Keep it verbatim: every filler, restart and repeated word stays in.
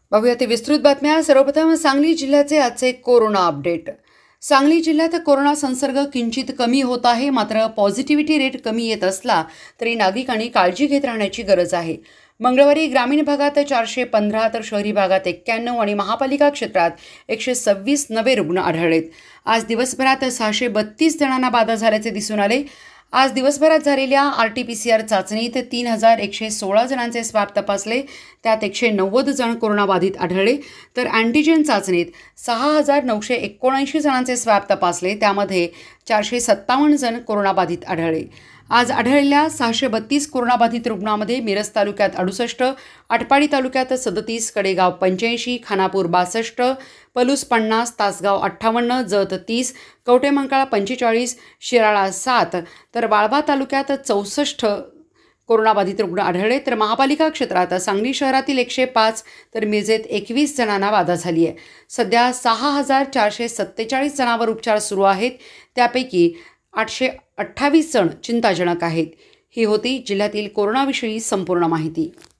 बघूया ते विस्तृत बातम्या। सर्वप्रथम सांगली जिल्ह्याचे आजचे कोरोना अपडेट। सांगली जिल्ह्यात कोरोना संसर्ग किंचित कमी होत आहे, मात्र पॉझिटिव्हिटी रेट कमी येत असला तरी नागरिकांनी काळजी घेत राहण्याची गरज आहे। मंगळवारी ग्रामीण भागात चारशे पंधरा तर शहरी भागात एक्क्याण्णव आणि महापालिका क्षेत्रात एकशे सव्वीस नवे रुग्ण आढळलेत। आज दिवसभरात सहाशे बत्तीस जणांना बाधा झाल्याचे दिसून आले। आज दिवसभरात झालेल्या R T P C R चाचणीत तीन हजार एकशे सोळा जणांचे स्वॅब तपासले, त्यात एकशे नव्वद जण कोरोनाबाधित आढळले, तर अँटीजेन चाचणीत सहा हजार नऊशे एकोणऐंशी जणांचे स्वॅब तपासले, त्यामध्ये चारशे सत्तावन्न जण कोरोनाबाधित आढळले। आज आढळलेल्या सहाशे बत्तीस कोरोनाबाधित रुग्णांमध्ये मिरज तालुक्यात अडुसष्ट, आटपाडी तालुक्यात सदतीस, कडेगाव पंच्याऐंशी, खानापूर बासष्ट, पलूस पन्नास, तासगाव अठ्ठावन्न, जत तीस, कवठेमंकाळा पंचेचाळीस, शिराळा सात, तर वाळवा तालुक्यात चौसष्ट कोरोनाबाधित रुग्ण आढळले। तर महापालिका क्षेत्रात सांगली शहरातील एकशे पाच तर मिरजेत एकवीस जणांना बाधा झाली आहे। सध्या सहा हजार चारशे सत्तेचाळीस जणांवर उपचार सुरू आहेत, त्यापैकी आठशे अठ्ठावीस जण चिंताजनक आहेत। ही होती जिल्ह्यातील कोरोनाविषयी संपूर्ण माहिती।